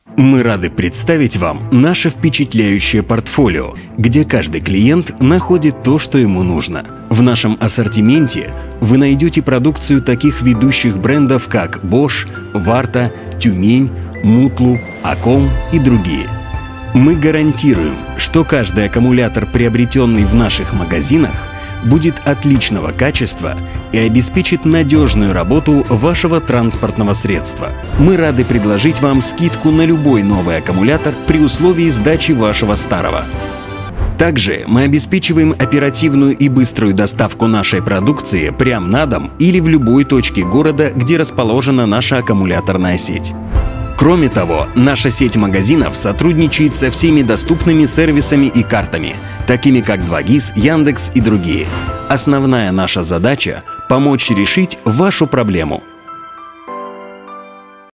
Мы рады представить вам наше впечатляющее портфолио, где каждый клиент находит то, что ему нужно. В нашем ассортименте вы найдете продукцию таких ведущих брендов, как Bosch, Varta, Тюмень, Мутлу, Аком и другие. Мы гарантируем, что каждый аккумулятор, приобретенный в наших магазинах, будет отличного качества и обеспечит надежную работу вашего транспортного средства. Мы рады предложить вам скидку на любой новый аккумулятор при условии сдачи вашего старого. Также мы обеспечиваем оперативную и быструю доставку нашей продукции прямо на дом или в любой точке города, где расположена наша аккумуляторная сеть. Кроме того, наша сеть магазинов сотрудничает со всеми доступными сервисами и картами, такими как 2GIS, Яндекс и другие. Основная наша задача – помочь решить вашу проблему.